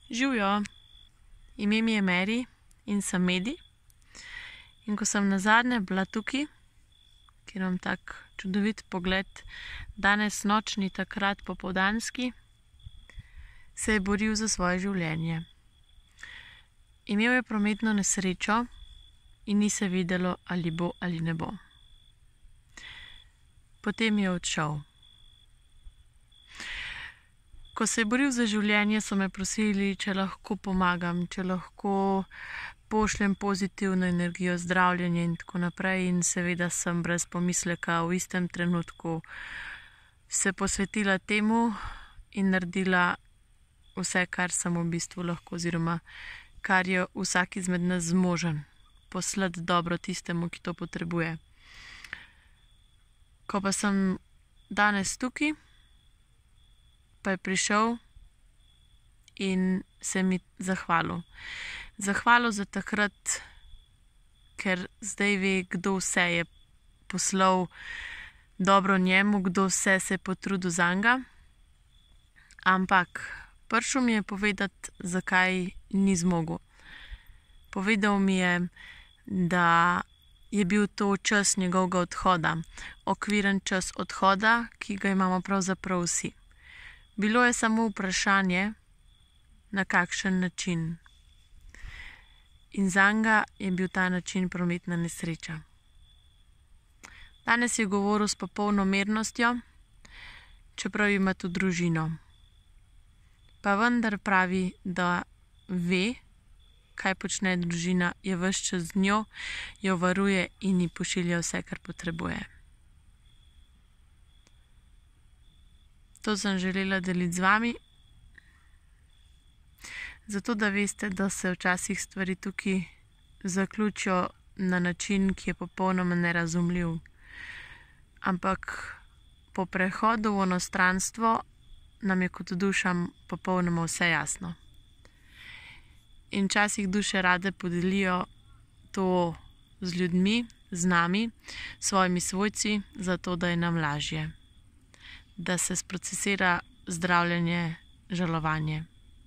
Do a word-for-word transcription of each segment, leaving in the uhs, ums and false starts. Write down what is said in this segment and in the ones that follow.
Živjo, ime mi je Meri in sem Medi. In ko sem nazadnje bila tukaj, kjer imam tak čudovit pogled, danes nočni, takrat popoldanski, se je boril za svoje življenje. Imel je prometno nesrečo in ni se videlo, ali bo ali ne bo. Potem je odšel. Ko se je boril za življenje, so me prosili, če lahko pomagam, če lahko pošljem pozitivno energijo, zdravljenje in tako naprej. In seveda sem brez pomisleka v istem trenutku se posvetila temu in naredila vse, kar sem v bistvu lahko, oziroma kar je vsak izmed nas zmožen, poslati dobro tistemu, ki to potrebuje. Ko pa sem danes tukaj, pa je prišel in se mi zahvalil. Zahvalil za takrat, ker zdaj ve, kdo vse je poslal dobro njemu, kdo vse se je potrudil zanj. Ampak prišel mi je povedati, zakaj ni zmogel. Povedal mi je, da je bil to čas njegovega odhoda, okviren čas odhoda, ki ga imamo pravzaprav vsi. Bilo je samo vprašanje, na kakšen način. In zanga je bil ta način prometna nesreča. Danes je govoril s popolno mirnostjo, čeprav ima tudi družino. Pa vendar pravi, da ve, kaj počne družina, je ves čas z njo, jo varuje in ji pošilja vse, kar potrebuje. To sem želela deliti z vami, zato da veste, da se včasih stvari tukaj zaključijo na način, ki je popolnoma nerazumljiv. Ampak po prehodu v onostranstvo nam je kot dušam popolnoma vse jasno. In včasih duše rade podelijo to z ljudmi, z nami, svojimi svojci, zato da je nam lažje, da se sprocesira zdravljenje, žalovanje.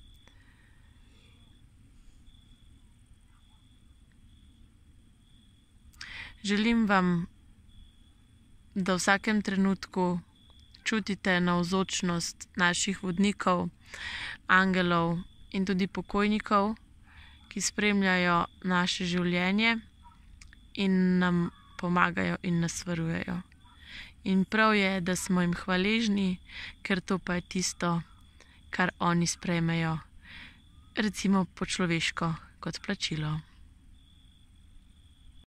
Želim vam, da v vsakem trenutku čutite navzočnost naših vodnikov, angelov in tudi pokojnikov, ki spremljajo naše življenje in nam pomagajo in nas varujejo. In prav je, da smo jim hvaležni, ker to pa je tisto, kar oni sprejmejo, recimo po človeško, kot plačilo.